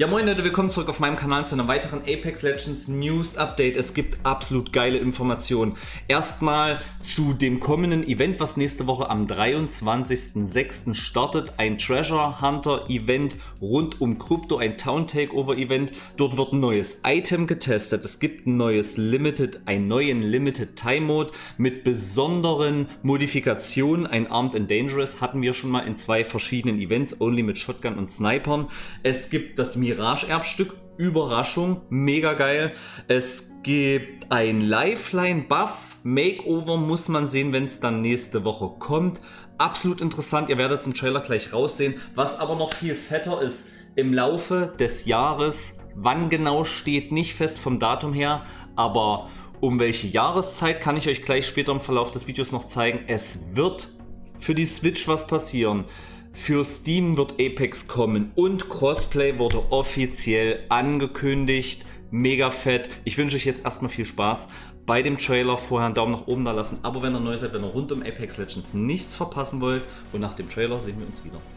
Ja moin Leute, willkommen zurück auf meinem Kanal zu einem weiteren Apex Legends News Update. Es gibt absolut geile Informationen. Erstmal zu dem kommenden Event, was nächste Woche am 23.06. startet. Ein Treasure Hunter Event rund um Krypto, ein Town Takeover Event. Dort wird ein neues Item getestet. Es gibt ein neues einen neuen Limited Time Mode mit besonderen Modifikationen. Ein Armed and Dangerous hatten wir schon mal in zwei verschiedenen Events, only mit Shotgun und Snipern. Es gibt das Mirage-Erbstück, Überraschung, mega geil. Es gibt ein Lifeline-Buff, Makeover, muss man sehen, wenn es dann nächste Woche kommt. Absolut interessant, ihr werdet es im Trailer gleich raussehen. Was aber noch viel fetter ist, im Laufe des Jahres, wann genau steht nicht fest vom Datum her, aber um welche Jahreszeit kann ich euch gleich später im Verlauf des Videos noch zeigen. Es wird für die Switch was passieren. Für Steam wird Apex kommen und Crossplay wurde offiziell angekündigt. Mega fett. Ich wünsche euch jetzt erstmal viel Spaß bei dem Trailer. Vorher einen Daumen nach oben da lassen. Aber wenn ihr neu seid, wenn ihr rund um Apex Legends nichts verpassen wollt. Und nach dem Trailer sehen wir uns wieder.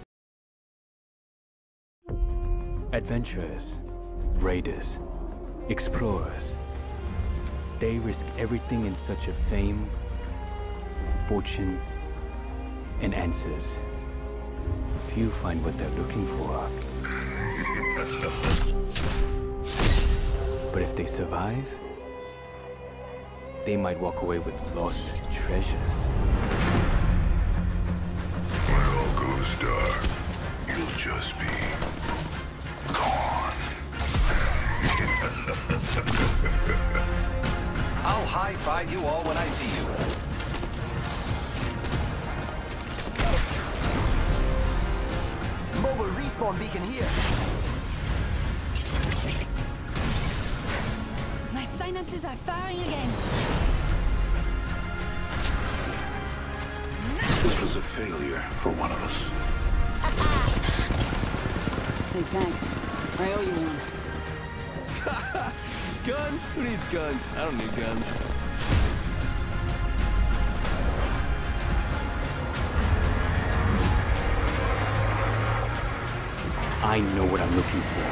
Adventurers, raiders, explorers. They risk everything in search of fame, fortune, and answers. Few find what they're looking for. But if they survive, they might walk away with lost treasures. When it all goes dark, you'll just be gone. I'll high-five you all when I see you. Mobile respawn beacon here. My synapses are firing again. This was a failure for one of us. Hey, thanks. I owe you one. Guns? Who needs guns? I don't need guns. I know what I'm looking for.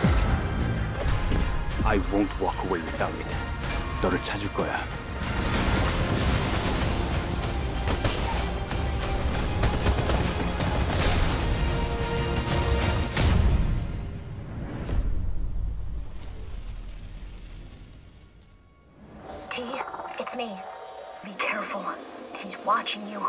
I won't walk away without it. 너를 찾을 거야. T, it's me. Be careful. He's watching you.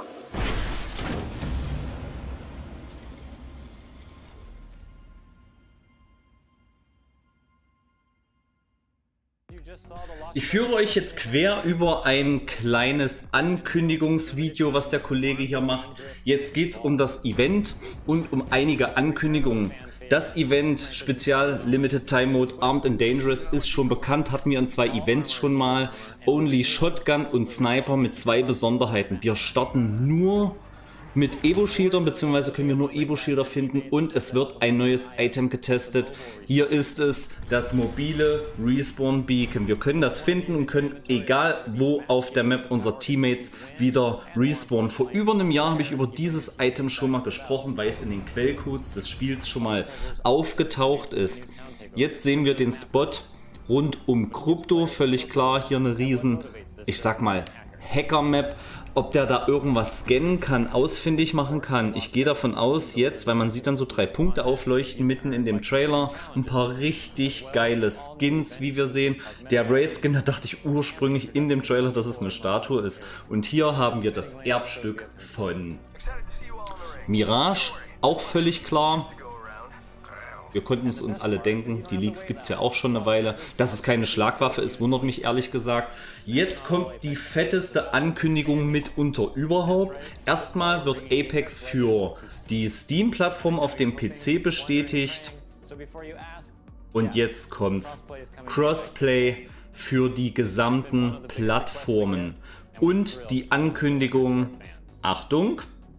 Ich führe euch jetzt quer über ein kleines Ankündigungsvideo, was der Kollege hier macht. Jetzt geht es um das Event und um einige Ankündigungen. Das Event Spezial Limited Time Mode Armed and Dangerous ist schon bekannt, hatten wir in zwei Events schon mal. Only Shotgun und Sniper mit zwei Besonderheiten. Wir starten nur mit Evo-Schildern, beziehungsweise können wir nur Evo-Schilder finden und es wird ein neues Item getestet. Hier ist es, das mobile Respawn Beacon. Wir können das finden und können, egal wo auf der Map, unserer Teammates wieder respawnen. Vor über einem Jahr habe ich über dieses Item schon mal gesprochen, weil es in den Quellcodes des Spiels schon mal aufgetaucht ist. Jetzt sehen wir den Spot rund um Krypto, völlig klar, hier eine riesen, ich sag mal, Hacker-Map. Ob der da irgendwas scannen kann, ausfindig machen kann. Ich gehe davon aus jetzt, weil man sieht dann so 3 Punkte aufleuchten mitten in dem Trailer. Ein paar richtig geile Skins, wie wir sehen. Der Wraith-Skin, da dachte ich ursprünglich in dem Trailer, dass es eine Statue ist. Und hier haben wir das Erbstück von Mirage, auch völlig klar. Wir konnten es uns alle denken, die Leaks gibt es ja auch schon eine Weile. Dass es keine Schlagwaffe ist, wundert mich ehrlich gesagt. Jetzt kommt die fetteste Ankündigung mitunter überhaupt. Erstmal wird Apex für die Steam-Plattform auf dem PC bestätigt. Und jetzt kommt's. Crossplay für die gesamten Plattformen. Und die Ankündigung, Achtung,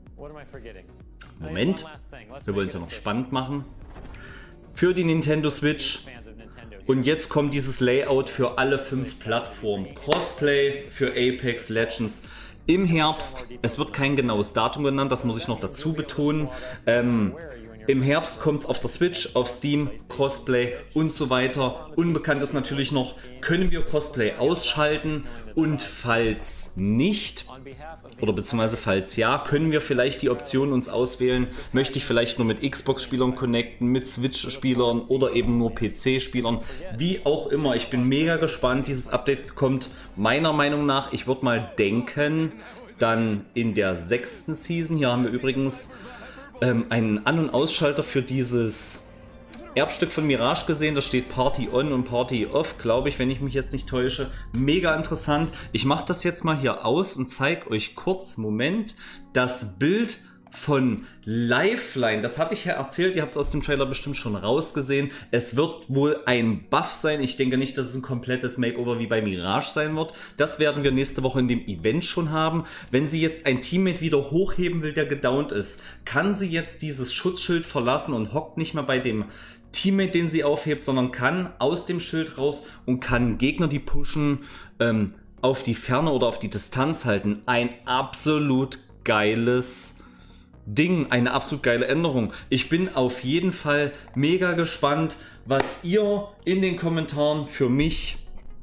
Moment, wir wollen es ja noch spannend machen. Für die Nintendo Switch. Und jetzt kommt dieses Layout für alle 5 Plattformen. Crossplay für Apex Legends im Herbst. Es wird kein genaues Datum genannt, das muss ich noch dazu betonen. Im Herbst kommt es auf der Switch, auf Steam, Crossplay und so weiter. Unbekannt ist natürlich noch, können wir Crossplay ausschalten und falls nicht, oder beziehungsweise falls ja, können wir vielleicht die Option uns auswählen, möchte ich vielleicht nur mit Xbox-Spielern connecten, mit Switch-Spielern oder eben nur PC-Spielern, wie auch immer. Ich bin mega gespannt, dieses Update kommt meiner Meinung nach, ich würde mal denken, dann in der 6. Season. Hier haben wir übrigens einen An- und Ausschalter für dieses Erbstück von Mirage gesehen, da steht Party On und Party Off, glaube ich, wenn ich mich jetzt nicht täusche. Mega interessant. Ich mache das jetzt mal hier aus und zeige euch kurz, Moment, das Bild von Lifeline. Das hatte ich ja erzählt, ihr habt es aus dem Trailer bestimmt schon rausgesehen. Es wird wohl ein Buff sein. Ich denke nicht, dass es ein komplettes Makeover wie bei Mirage sein wird. Das werden wir nächste Woche in dem Event schon haben. Wenn sie jetzt ein Teammate wieder hochheben will, der gedownt ist, kann sie jetzt dieses Schutzschild verlassen und hockt nicht mehr bei dem Teammate, den sie aufhebt, sondern kann aus dem Schild raus und kann Gegner, die pushen, auf die Ferne oder auf die Distanz halten. Ein absolut geiles Ding, eine absolut geile Änderung. Ich bin auf jeden Fall mega gespannt, was ihr in den Kommentaren für mich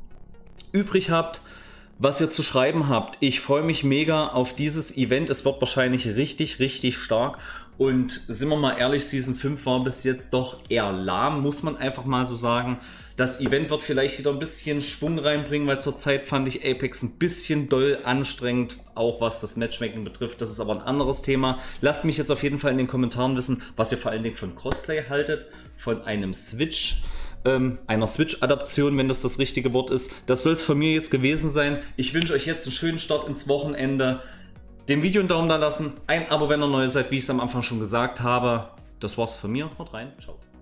übrig habt, was ihr zu schreiben habt. Ich freue mich mega auf dieses Event. Es wird wahrscheinlich richtig, richtig stark. Und sind wir mal ehrlich, Season 5 war bis jetzt doch eher lahm, muss man einfach mal so sagen. Das Event wird vielleicht wieder ein bisschen Schwung reinbringen, weil zurzeit fand ich Apex ein bisschen doll anstrengend, auch was das Matchmaking betrifft. Das ist aber ein anderes Thema. Lasst mich jetzt auf jeden Fall in den Kommentaren wissen, was ihr vor allen Dingen von Crossplay haltet, von einem Switch, einer Switch-Adaption, wenn das richtige Wort ist. Das soll es von mir jetzt gewesen sein. Ich wünsche euch jetzt einen schönen Start ins Wochenende. Dem Video einen Daumen da lassen, ein Abo, wenn ihr neu seid, wie ich es am Anfang schon gesagt habe. Das war's von mir. Haut rein. Ciao.